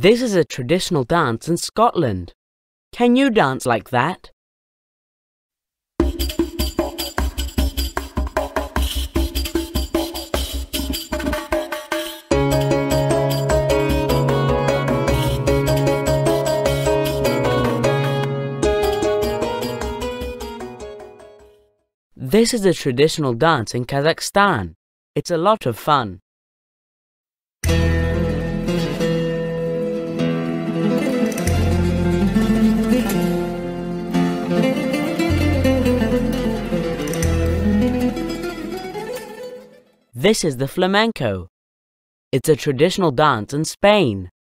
This is a traditional dance in Scotland. Can you dance like that? This is a traditional dance in Kazakhstan. It's a lot of fun. This is the flamenco. It's a traditional dance in Spain.